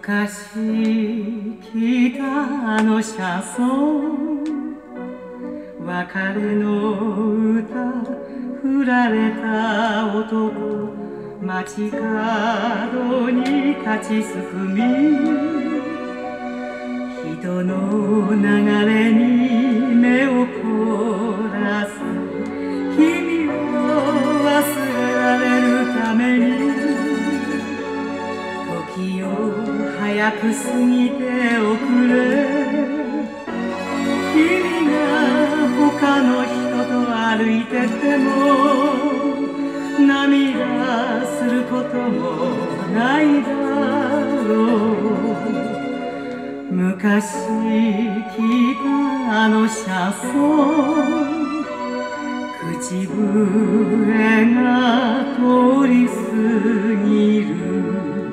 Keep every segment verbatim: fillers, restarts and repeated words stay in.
昔聞いたあの車窓、別れの歌振られた男、街角に立ちすくみ、人の流れに目を凝らす。君を忘れられるために時を早く過ぎておくれ。君が他の人と歩いてても涙することもないだろう。昔聞いたあの車窓、口笛が通り過ぎる。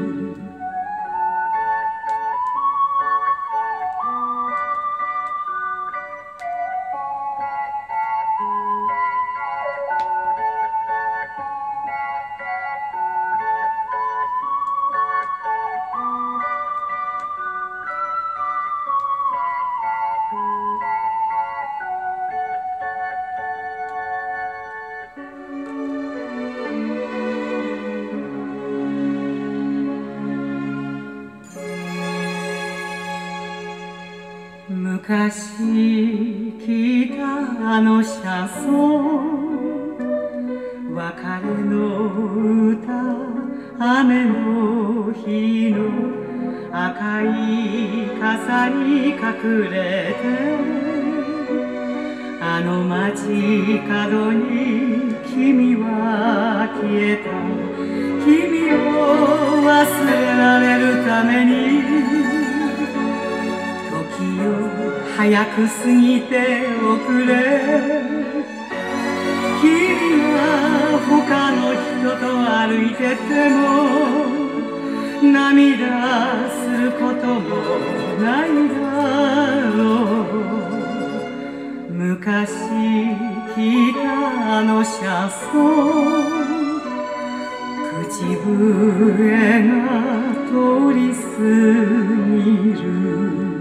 昔聞いたあの車窓、別れの歌、雨の日の赤い傘に隠れて、あの街角に君は消えた。君を忘れられるために時を早く過ぎておくれ。君が他の人と歩いてても涙することもないだろう。昔聞いたあの車窓、口笛が通り過ぎる。